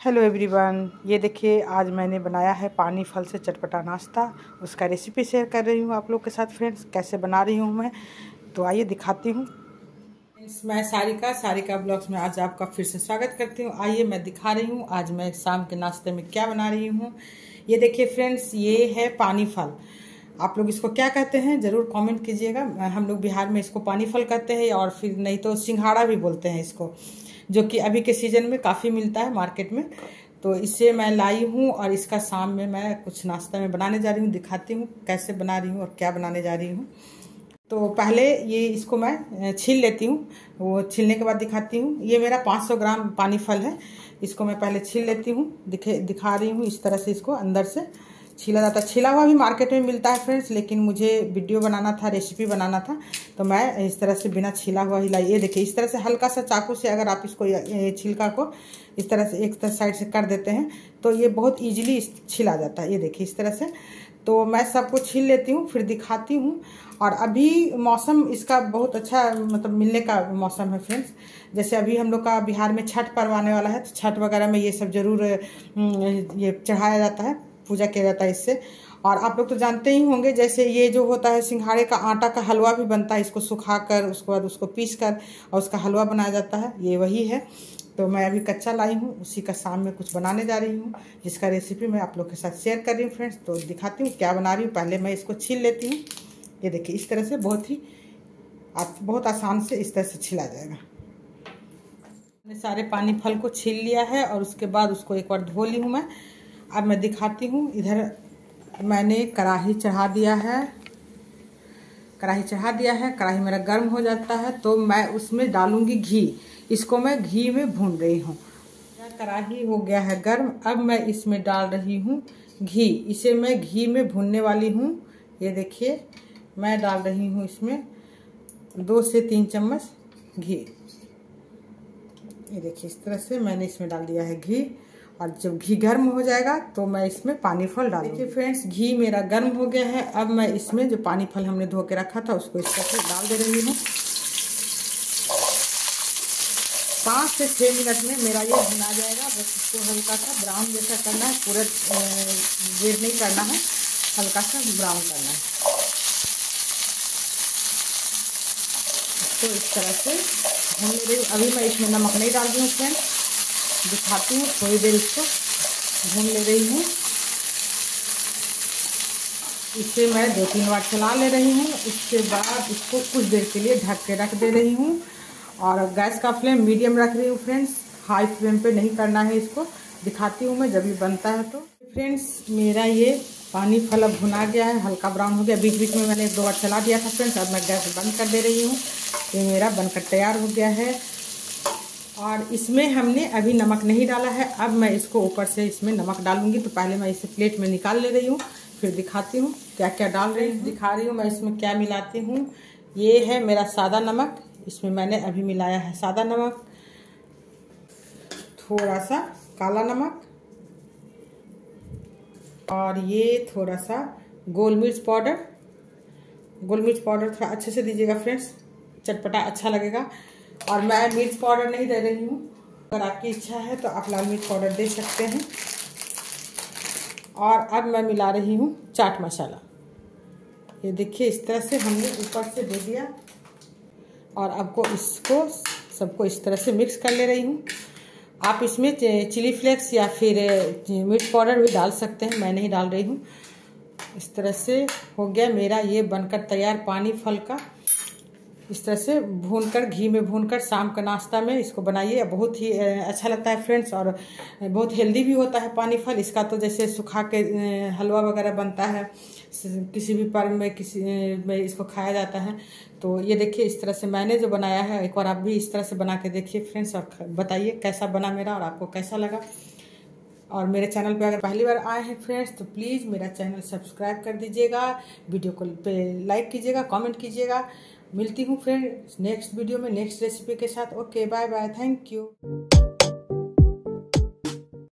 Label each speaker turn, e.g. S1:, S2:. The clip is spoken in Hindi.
S1: हेलो एवरीवन, ये देखिए आज मैंने बनाया है पानी फल से चटपटा नाश्ता। उसका रेसिपी शेयर कर रही हूँ आप लोग के साथ। फ्रेंड्स, कैसे बना रही हूँ मैं, तो आइए दिखाती हूँ। मैं सारिका ब्लॉग्स में आज आपका फिर से स्वागत करती हूँ। आइए मैं दिखा रही हूँ आज मैं शाम के नाश्ते में क्या बना रही हूँ। ये देखिए फ्रेंड्स, ये है पानी फल। आप लोग इसको क्या कहते हैं ज़रूर कमेंट कीजिएगा। हम लोग बिहार में इसको पानी फल कहते हैं, और फिर नहीं तो सिंघाड़ा भी बोलते हैं इसको, जो कि अभी के सीज़न में काफ़ी मिलता है मार्केट में। तो इससे मैं लाई हूँ और इसका शाम में मैं कुछ नाश्ता में बनाने जा रही हूँ। दिखाती हूँ कैसे बना रही हूँ और क्या बनाने जा रही हूँ। तो पहले ये इसको मैं छील लेती हूँ, वो छीलने के बाद दिखाती हूँ। ये मेरा 500 ग्राम पानी फल है। इसको मैं पहले छील लेती हूँ, दिखा रही हूँ। इस तरह से इसको अंदर से छीला जाता है। छिला हुआ भी मार्केट में मिलता है फ्रेंड्स, लेकिन मुझे वीडियो बनाना था, रेसिपी बनाना था, तो मैं इस तरह से बिना छिला हुआ ही लाई। ये देखिए इस तरह से हल्का सा चाकू से अगर आप इसको छिलका को इस तरह से एक साइड से कर देते हैं तो ये बहुत ईजिली छिला जाता है। ये देखिए इस तरह से। तो मैं सबको छील लेती हूँ, फिर दिखाती हूँ। और अभी मौसम इसका बहुत अच्छा मतलब मिलने का मौसम है फ्रेंड्स। जैसे अभी हम लोग का बिहार में छठ पर्व आने वाला है, तो छठ वगैरह में ये सब जरूर ये चढ़ाया जाता है, पूजा किया जाता है इससे। और आप लोग तो जानते ही होंगे, जैसे ये जो होता है सिंघाड़े का आटा का हलवा भी बनता है। इसको सुखाकर उसके बाद उसको पीस कर और उसका हलवा बनाया जाता है, ये वही है। तो मैं अभी कच्चा लाई हूँ, उसी का शाम में कुछ बनाने जा रही हूँ, जिसका रेसिपी मैं आप लोग के साथ शेयर कर रही हूँ फ्रेंड्स। तो दिखाती हूँ क्या बना रही हूँ। पहले मैं इसको छील लेती हूँ। ये देखिए इस तरह से बहुत आसान से इस तरह से छिला जाएगा। मैंने सारे पानी फल को छील लिया है और उसके बाद उसको एक बार धो ली हूँ मैं। अब मैं दिखाती हूँ। इधर मैंने कढ़ाई चढ़ा दिया है। कढ़ाई मेरा गर्म हो जाता है तो मैं उसमें डालूंगी घी। इसको मैं घी में भून रही हूँ। कढ़ाई हो गया है गर्म। अब मैं इसमें डाल रही हूँ घी। इसे मैं घी में भूनने वाली हूँ। ये देखिए मैं डाल रही हूँ इसमें 2 से 3 चम्मच घी। ये देखिए इस तरह से मैंने इसमें डाल दिया है घी। और जब घी गर्म हो जाएगा तो मैं इसमें पानी फल डाल। देखिए फ्रेंड्स, घी मेरा गर्म हो गया है। अब मैं इसमें जो पानी फल हमने धो के रखा था उसको इस तरह से डाल दे रही हूँ। 5 से 6 मिनट में मेरा ये भुना जाएगा। बस इसको हल्का सा ब्राउन जैसा करना है, पूरा रेड नहीं करना है, हल्का सा ब्राउन करना है। इसको इस तरह से भून ले रही हूँ। अभी मैं इसमें नमक नहीं डाल रही हूँ फ्रेंड्स, दिखाती हूँ। थोड़ी देर इसको भून ले रही हूँ। इसे मैं 2-3 बार चला ले रही हूँ। इसके बाद इसको कुछ देर के लिए ढक के रख दे रही हूँ। और गैस का फ्लेम मीडियम रख रही हूँ फ्रेंड्स, हाई फ्लेम पे नहीं करना है इसको। दिखाती हूँ मैं जब ये बनता है तो। फ्रेंड्स, मेरा ये पानी फल अब भुना गया है, हल्का ब्राउन हो गया। बीच बीच में मैंने 1-2 बार चला दिया था फ्रेंड्स। अब मैं गैस बंद कर दे रही हूँ। ये मेरा बनकर तैयार हो गया है। और इसमें हमने अभी नमक नहीं डाला है। अब मैं इसको ऊपर से इसमें नमक डालूंगी। तो पहले मैं इसे प्लेट में निकाल ले रही हूँ, फिर दिखाती हूँ क्या क्या डाल रही हूँ। दिखा रही हूँ मैं इसमें क्या मिलाती हूँ। ये है मेरा सादा नमक। इसमें मैंने अभी मिलाया है सादा नमक, थोड़ा सा काला नमक, और ये थोड़ा सा गोल मिर्च पाउडर। गोल मिर्च पाउडर थोड़ा अच्छे से दीजिएगा फ्रेंड्स, चटपटा अच्छा लगेगा। और मैं मिर्च पाउडर नहीं दे रही हूँ, अगर आपकी इच्छा है तो आप लाल मिर्च पाउडर दे सकते हैं। और अब मैं मिला रही हूँ चाट मसाला। ये देखिए इस तरह से हमने ऊपर से दे दिया। और आपको इसको सबको इस तरह से मिक्स कर ले रही हूँ। आप इसमें चिली फ्लेक्स या फिर मिर्च पाउडर भी डाल सकते हैं, मैं नहीं डाल रही हूँ। इस तरह से हो गया मेरा ये बनकर तैयार पानी फल का। इस तरह से भूनकर, घी में भूनकर शाम का नाश्ता में इसको बनाइए। बहुत ही अच्छा लगता है फ्रेंड्स, और बहुत हेल्दी भी होता है पानी फल। इसका तो जैसे सुखा के हलवा वगैरह बनता है, किसी भी पर्व में किसी में इसको खाया जाता है। तो ये देखिए इस तरह से मैंने जो बनाया है, एक बार आप भी इस तरह से बना के देखिए फ्रेंड्स, और बताइए कैसा बना मेरा और आपको कैसा लगा। और मेरे चैनल पे अगर पहली बार आए हैं फ्रेंड्स तो प्लीज़ मेरा चैनल सब्सक्राइब कर दीजिएगा, वीडियो को पे लाइक कीजिएगा, कमेंट कीजिएगा। मिलती हूँ फ्रेंड्स नेक्स्ट वीडियो में नेक्स्ट रेसिपी के साथ। Okay, bye bye, thank you.